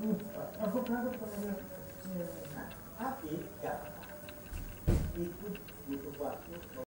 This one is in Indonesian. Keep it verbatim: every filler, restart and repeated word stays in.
Aku kaget pernah. Tapi nggak apa-apa. Itu butuh waktu.